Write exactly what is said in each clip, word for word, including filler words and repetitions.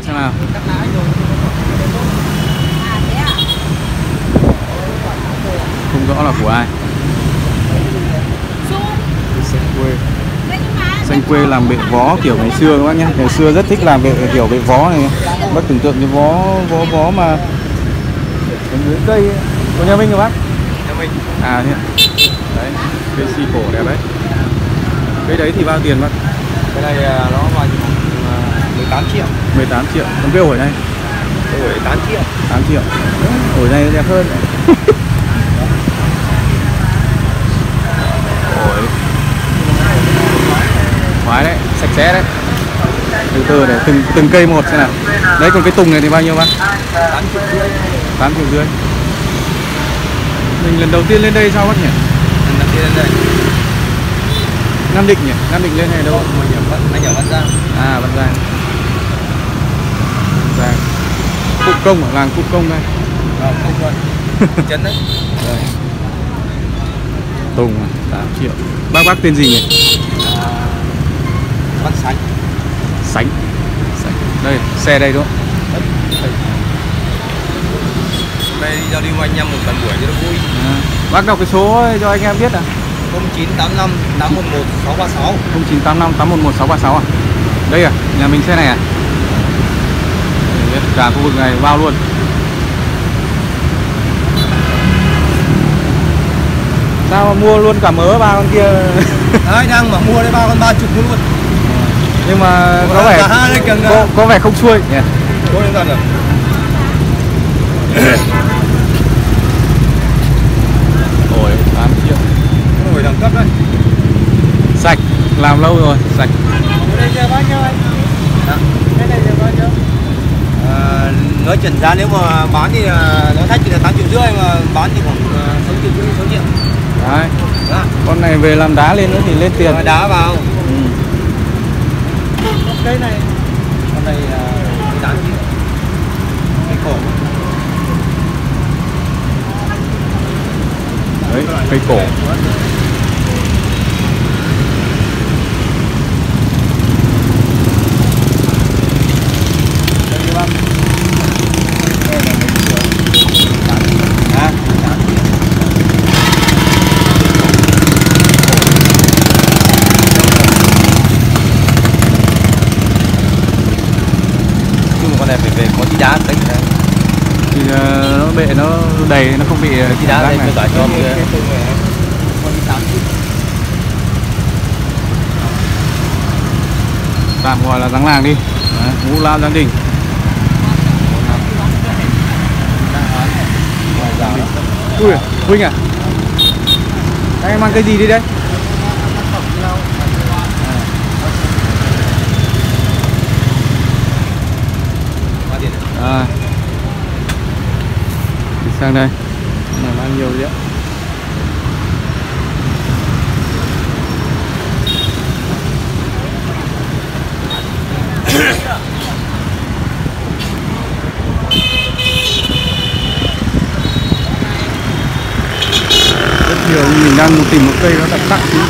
xem nào. Không rõ là của ai. Xanh quê. Xanh quê làm bệ vó kiểu ngày xưa các bác nhé. Ngày xưa rất thích làm bệ kiểu bệ vó này. Bác tưởng tượng cái vó vó vó mà ở dưới cây ấy. Của nhà Minh rồi bác? Nhà mình. À thế. Đấy, cây xì cổ đẹp đấy. Cái đấy thì bao tiền bác? Cái này nó vào mười tám triệu. mười tám triệu. Còn cái ổi này? Cái ổi tám triệu. tám triệu. Ổi này đẹp hơn. Ổi. Khoái đấy, sạch sẽ đấy. Từ từ để từng từng cây một xem nào. Đấy, còn cái tùng này thì bao nhiêu bác? tám triệu rưỡi. tám triệu rưỡi. Mình lần đầu tiên lên đây sao bác nhỉ? Lần đầu tiên lên đây. Nam Định nhỉ? Nam Định lên hay đâu? Mình ở Văn, anh ở Văn Giang. À, Văn Giang. Văn Giang. Cụm Công ở làng Cụm Công đây. Ờ, không luôn. Chân đấy. Đây. Tùng tám triệu. Bác bác tên gì nhỉ? À, Văn Sánh. Sánh. Sánh. Đây, xe đây đúng không? Đây. Đây giao lưu anh em một lần buổi cho nó vui. À, bác đọc cái số cho anh em biết à? không chín tám năm tám một một sáu ba sáu. không chín tám năm tám một một sáu ba sáu à? Đây à? Nhà mình xe này à? Cả khu vực này vào luôn. Sao mà mua luôn cả mớ ba con kia? Đấy, đang mà mua đấy ba con ba chục luôn. Nhưng mà có vẻ có, có vẻ không xuôi nhỉ? Có lên rồi. Ổi tám triệu. Ổi đẳng cấp đấy. Sạch, làm lâu rồi, sạch. Cái này giờ bao nhiêu anh? Đó. Cái này giờ bao nhiêu? À, nói chuẩn giá nếu mà bán thì nói thách thì là tám triệu rưỡi, mà bán thì khoảng sáu triệu rưỡi, sáu triệu. Đấy. Đó. Con này về làm đá lên nữa thì lên tiền. Rồi đá vào. Ừ. Cây này. Con này mười tám triệu. Cây cổ. Đấy, cây cổ. Đá tính thì uh, nó bệ nó đầy, nó không bị cái đá này mới gọi cho tạm gọi là Giáng Làng đi. Đấy, Ngũ Lao Giáng Đình. Ui, Huynh à? Các em mang cái gì đi đây? À, đi sang đây là bao nhiêu đấy ạ? Rất nhiều, mình đang tìm một cây nó đặc sắc chứ.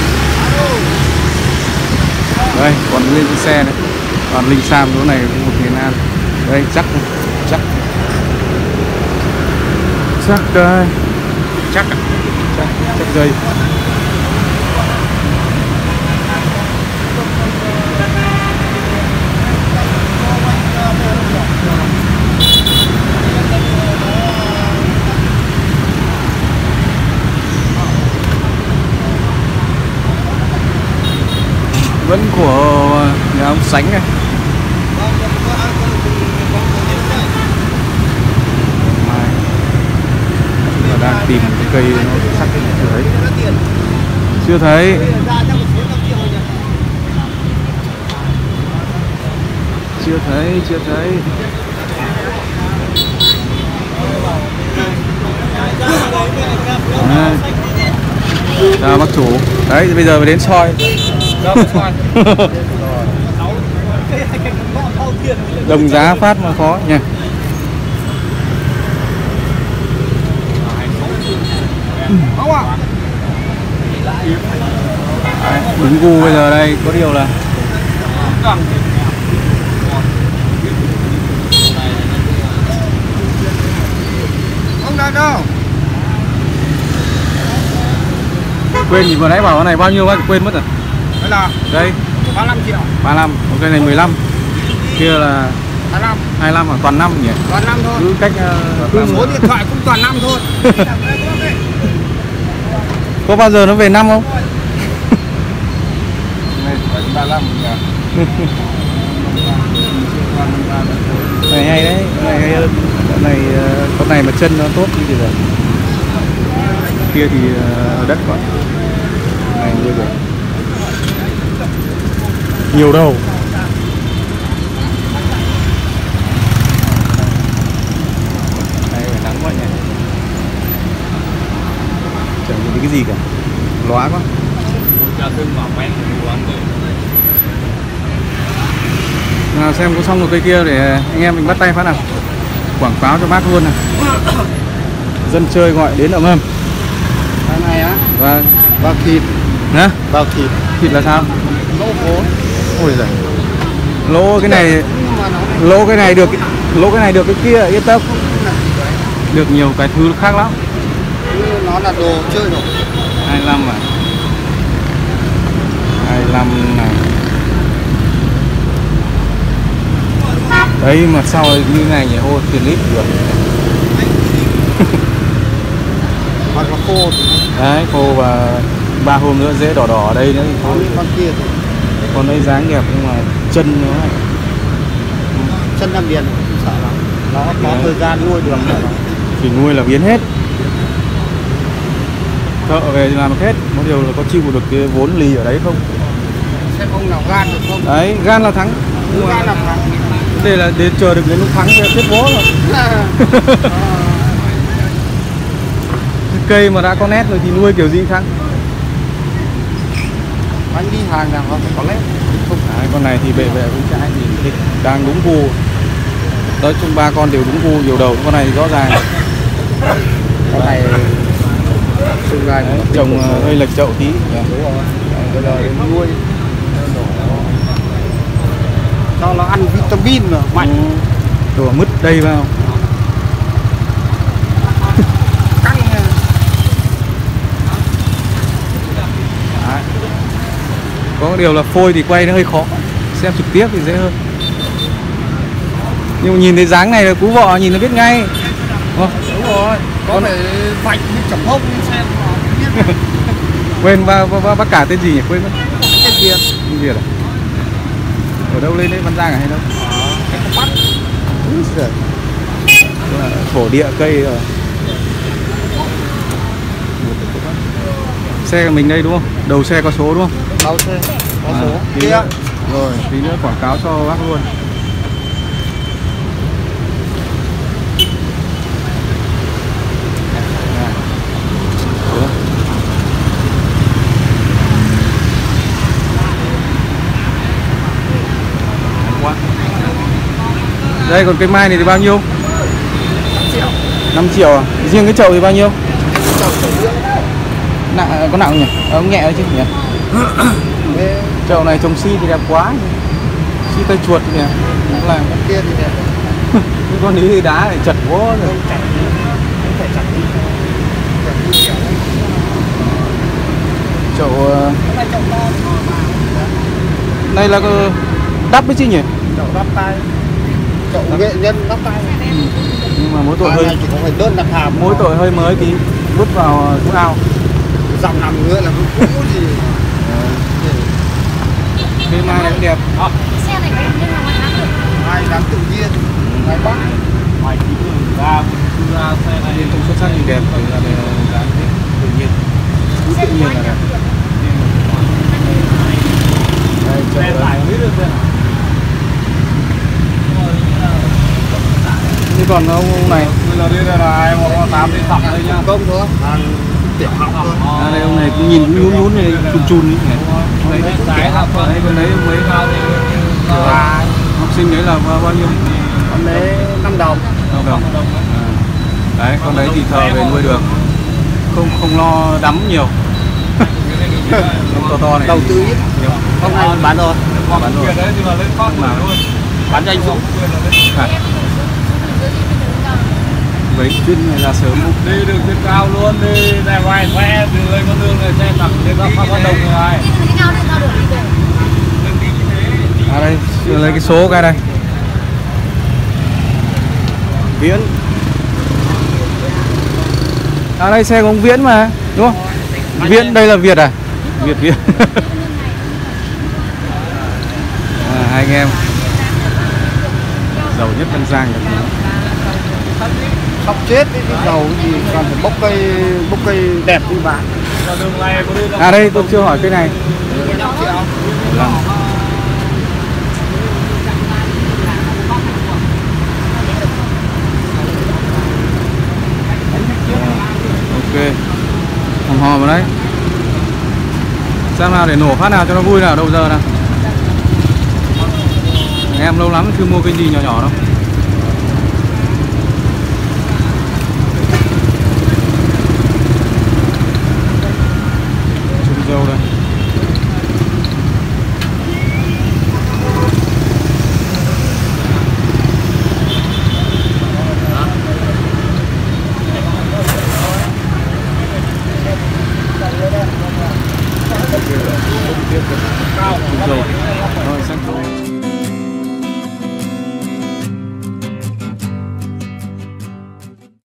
Đây, còn lên cái xe đấy, còn Linh Sam chỗ này một miền An. Đây chắc chắc chắc đây chắc chắc chắc dây. Vẫn của nhà ông Sánh này. Đang tìm cái cây nó sắc chưa thấy. Chưa thấy. Chưa thấy, chưa thấy. À. Chào bác chủ. Đấy, bây giờ mới đến soi. Đồng giá phát mà khó nha. Đấy, đúng gu bây giờ đây có điều là đợi đâu. Quên gì vừa nãy bảo cái này bao nhiêu anh quên mất rồi. Đây là Đây ba mươi lăm triệu. ba mươi lăm, ok này mười lăm. Kia là hai mươi lăm. hai mươi lăm à, toàn năm nhỉ? Toàn năm thôi. Cứ cách uh, cứ số điện thoại cũng toàn năm thôi. Có bao giờ nó về năm không? ba mươi lăm. Này hay đấy, này hay hơn. Con này con này mà chân nó tốt như thế rồi. Kia thì uh, đất quá. Này nuôi được. Nhiều đâu. Đây phải nắng quá nhỉ. Chẳng nhìn thấy cái gì cả. Lóa quá. Nào xem có xong một cây kia để anh em mình bắt tay phát nào. Quảng cáo cho bác luôn này. Dân chơi gọi đến ẩm ầm. Cái này á. Vâng. Vào thịt. Nè? Vào thịt. Thịt là sao? Lỗ vốn. Ôi giời. Lỗ cái này, lỗ cái này được, lỗ cái này được cái kia yên tâm. Được nhiều cái thứ khác lắm. Nó là đồ chơi rồi. hai mươi lăm à? hai mươi lăm này. Đấy mà sao như này nhỉ, ô tiền lít được. Hoặc là khô. Đấy, khô và ba hôm nữa dễ đỏ đỏ ở đây nữa thì thôi. Con kia thì Con đấy dáng đẹp nhưng mà chân nó này. chân làm điền không sợ lắm. Nó có Đấy. thời gian nuôi được. Thì nuôi là biến hết. Thợ về thì làm được hết. Có điều là có chịu được cái vốn lì ở đấy không? Xem ông nào gan được không? Đấy, gan là thắng. Nhưng gan là thắng. Đây là để chờ được đến lúc thắng thì chết bố rồi. Cây mà đã có nét rồi thì nuôi kiểu gì thắng. Anh đi hàng nào không phải có nét. Không phải, con này thì bệ bệ cũng trái thì đang đúng gu. Nói chung ba con đều đúng gu, nhiều đầu, con này thì rõ ràng. Con này xương gai trồng hơi lệch chậu tí. Đúng rồi. Bây giờ nuôi cho nó ăn vitamin mà mạnh. Đồ mứt đây vào. Căng. Đấy. Có điều là phôi thì quay nó hơi khó, xem trực tiếp thì dễ hơn. Nhưng mà nhìn thấy dáng này là cú vọ nhìn nó biết ngay. Đúng, Đúng rồi. Có thể vạch như chấm hông xem mà biết. Quên ba, ba, bác cả tên gì nhỉ? Quên mất. Tên Việt. Tên Việt à? Ở đâu lên đấy, Văn Giang à hay đâu? Cái con bắt. Là thổ địa cây rồi. Xe của mình đây đúng không? Đầu xe có số đúng không? Đầu xe có À, số. tí Kia. nữa. Rồi, tí nữa quảng cáo cho bác luôn. Đây còn cây mai này thì bao nhiêu? năm triệu à? Riêng cái chậu thì bao nhiêu? Nặng, có nặng không nhỉ? À, nhẹ thôi chứ nhỉ? Chậu này trồng si thì đẹp quá. Si tay chuột thì nè. Cũng làm Kia thì đẹp. cái con ý thì đá này chật quá rồi. Chậu này là đắp đấy chứ nhỉ? Chậu đắp tay. Chậu nghệ nhân đắp tay. Ừ. Nhưng mà mỗi tội hơi chỉ có phải đơn đặt hàng. mỗi tội hơi mới tí, vứt vào cũng ao. Dòng nằm nữa là cũng cũ gì. Cây mai này cũng đẹp. Xe này có nhưng mà ngoài nắng được. Mai nắng tự nhiên. Ngoài Bắc. Ngoài ký đường ra, ra xe này không xuất sắc nhưng đẹp, bởi vì là dáng tự nhiên. Cứ tự nhiên là đẹp. Đây, xe tải biết được rồi. Thế còn ông này, Bây giờ đây là hai một tám đi thẳng đây nhá. Công thôi. Hàng tiểu học thôi. à, đây ông này cũng nhìn cũng nhún nhún này, chun chun ấy nhỉ. Đấy trái là con Đấy, con đấy mấy là học sinh đấy là bao, bao nhiêu? con đấy năm đồng. năm đồng. À. Đấy, con đấy thì thờ về nuôi được, không không lo đắm nhiều. Con to to này Đầu tư ít. nhiều. Hôm nay bán rồi. Bán rồi. Bán cho anh Dũng. À. Vậy chuyên này ra sớm không? Đi đường trên cao luôn, đi ra ngoài xe, từ lên con đường này xe tặng đến đó không có đồng người ai. Đi đường cao đi, cao đường đi đường. À đây, lấy cái số cái đây. Viễn. À đây xe của ông Viễn mà, đúng không? Viễn đây là Việt à? Việt Viễn. À, hai anh em giàu nhất Văn Giang. Sắp chết cái dầu gì còn phải bốc cây bốc cây đẹp như bạn. Đường này có đi À đây tôi chưa hỏi cái này. Vâng. Ok. Hòm hòm vào đấy. Xem nào để nổ phát nào cho nó vui nào, đâu giờ nào. Em lâu lắm chưa mua cái gì nhỏ nhỏ đâu.